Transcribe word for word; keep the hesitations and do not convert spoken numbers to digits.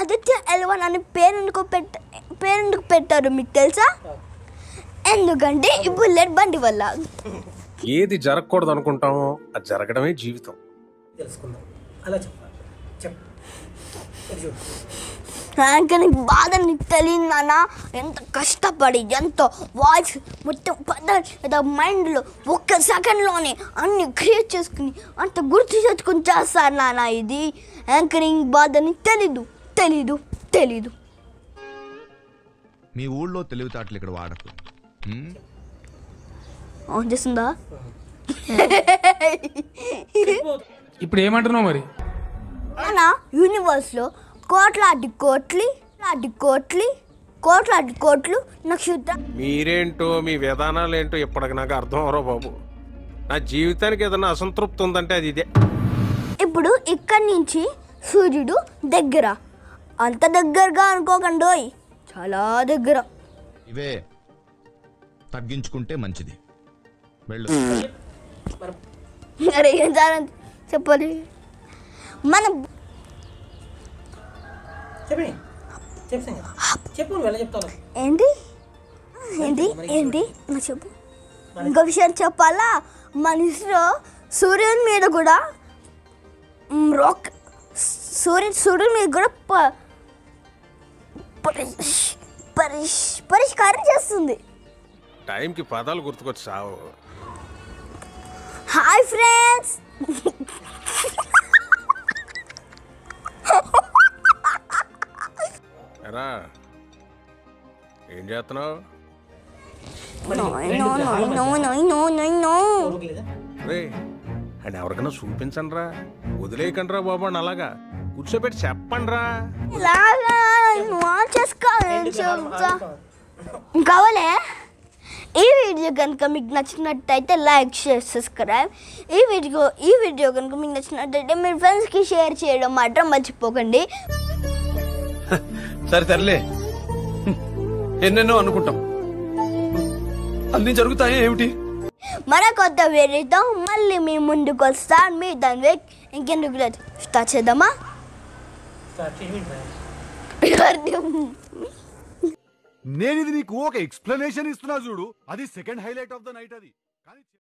Aditya L one అని పేరెందుకు పెట్ట పేరెందుకు పెట్టారు మీకు తెలుసా? ఎందుకంటే ఈ బుల్లెట్ బండి వల్ల. ఏది జరగకూడదు అనుకుంటామో అది జరగడమే జీవితం. తెలుసుకుందాం. అలా చెప్పాలి. చెప్పు. నీకు బాధ నీకు తెలియదు నాన్న. ఎంత కష్టపడి ఎంతో వాయిస్ మొత్తం పద మైండ్లో ఒక్క సెకండ్లోనే అన్ని క్రియేట్ చేసుకుని అంత గుర్తు తెచ్చుకుని చేస్తారు నాన్న. ఇది యాంకరింగ్ బాధ నీకు తెలీదు తెలీదు తెలీదు. మీ ఊళ్ళో తెలివితేటలు ఇక్కడ వాడకు. చేస్తుందా? ఇప్పుడు ఏమంటున్నావు మరి? మన యూనివర్స్లో కోట్లాది కోట్లి లాంటి కోట్లి కోట్లాది కోట్లు నక్షత్ర. మీరేంటో మీ విధానాలు ఏంటో ఇప్పటికి నాకు అర్థం అవరో బాబు. నా జీవితానికి ఏదైనా అసంతృప్తి ఉందంటే అది ఇదే. ఇప్పుడు ఇక్కడి నుంచి సూర్యుడు దగ్గర, అంత దగ్గరగా అనుకోకండి, చాలా దగ్గర. ఇవే తగ్గించుకుంటే మంచిది. అరే చెప్పాలి. మన ఏంటి ఏంటి ఏంటి చెప్పు. ఇంకో విషయం చెప్పాలా, మన ఇస్రో సూర్యుని మీద కూడా రాక్ సూర్య సూర్యుని మీద కూడా పరిష్కారం చేస్తుంది. టైంకి పదాలు గుర్తుకొచ్చి సావు. Hi friends. ఎరా ఏం చేస్తున్నావు? అండ్ ఎవరికైనా చూపించండి రా, వదిలేయకండి రా బాబు. అని అలాగా కూర్చోబెట్టి చెప్పండి రా. కావాలే. ఈ వీడియో కనుక మీకు నచ్చినట్టయితే లైక్ షేర్ సబ్స్క్రైబ్. ఈ వీడియో ఈ వీడియో కనుక మీకు నచ్చినట్టయితే మీ ఫ్రెండ్స్కి షేర్ చేయడం మాత్రం మర్చిపోకండి. సరే తరలే, ఎన్నెన్నో అనుకుంటాం, అన్ని జరుగుతాయి ఏమిటి? మన కొత్త వీడియోతో మళ్ళీ మీ ముందుకు వస్తాను. మీ ధన్విక్. ఇంకెందుకు లేదు, స్టార్ట్ చేద్దామా? నేను ఇది నీకు ఒక ఎక్స్ప్లెనేషన్ ఇస్తున్నా చూడు, అది second highlight of the night. అది